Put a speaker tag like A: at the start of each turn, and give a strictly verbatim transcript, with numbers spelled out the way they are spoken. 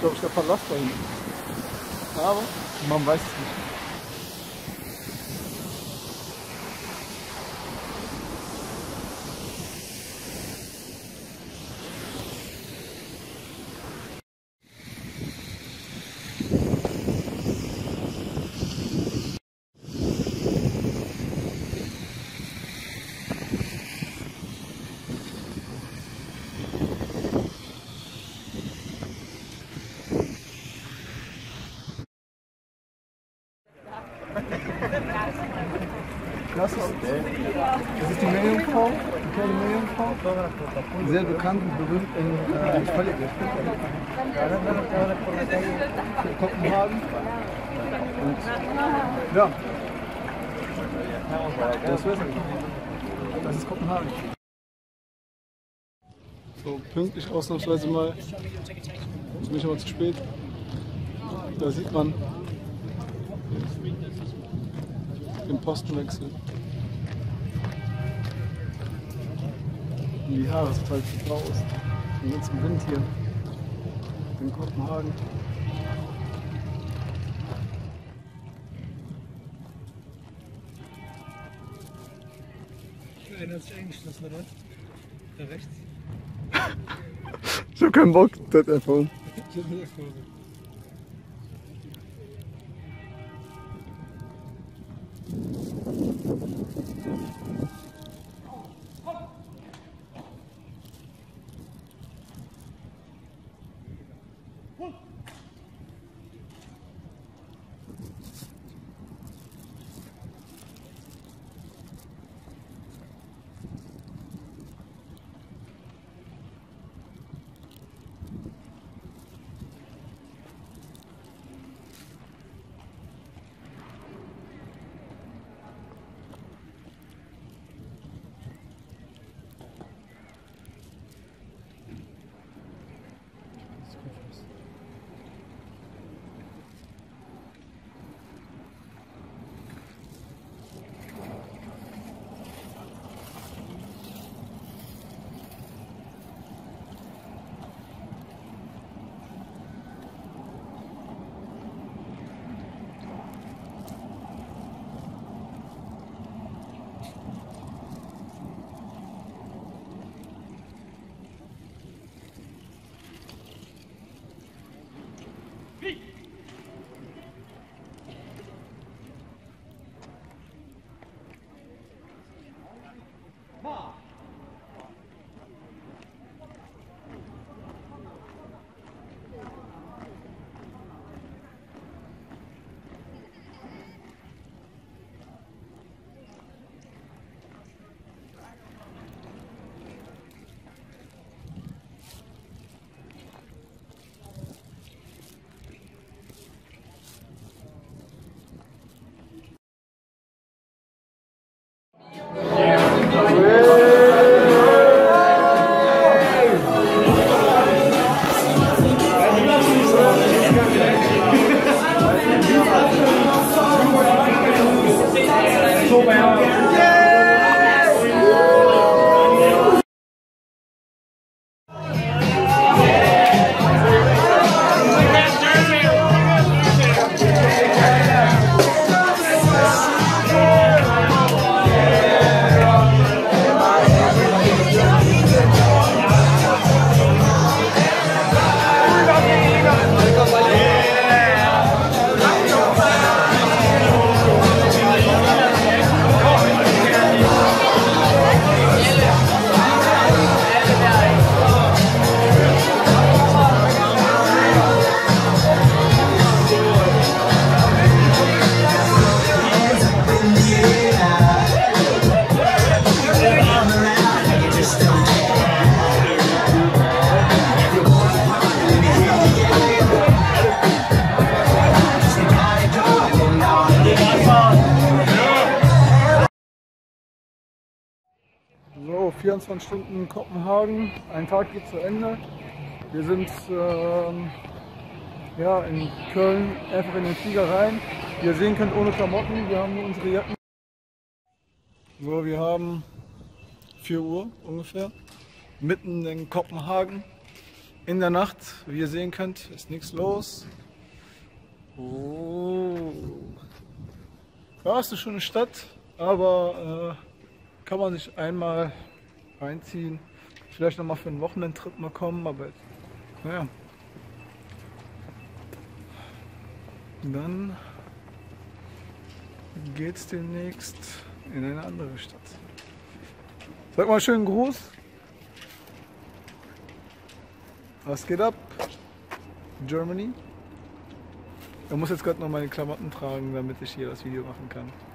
A: glaube ich, der Palast da hinten. Aber man weiß es nicht. Das ist, das ist die Meerjungfrau, die kleine Meerjungfrau, sehr bekannt und berühmt in äh, ich verliere das in Kopenhagen. Und ja, das ist das ist Kopenhagen. So pünktlich ausnahmsweise mal, jetzt bin ich aber zu spät. Da sieht man den Postenwechsel. Und die Haare ist total raus. Und jetzt im Wind hier in Kopenhagen.
B: Einer hat sich eingeschlossen, oder? Da rechts.
A: Ich hab keinen Bock, das einfach.
B: Ich hab gesagt,
A: So, vierundzwanzig Stunden in Kopenhagen, ein Tag geht zu Ende. Wir sind ähm, ja, in Köln einfach in den Flieger rein. Wie ihr sehen könnt, ohne Klamotten, wir haben nur unsere Jacken. So, wir haben vier Uhr ungefähr, mitten in Kopenhagen. In der Nacht, wie ihr sehen könnt, ist nichts los. Oh. Ja, ist eine schöne Stadt, aber äh, kann man sich einmal reinziehen. Vielleicht nochmal für einen Wochenendtrip mal kommen, aber naja. Dann geht's demnächst in eine andere Stadt. Sag mal schönen Gruß. Was geht ab? Germany. Ich muss jetzt gerade noch meine Klamotten tragen, damit ich hier das Video machen kann.